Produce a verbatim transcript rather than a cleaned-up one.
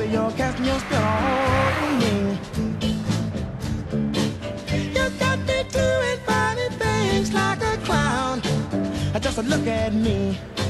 baby, you're casting your spell on me. You got me doing funny things like a clown. Just look at me.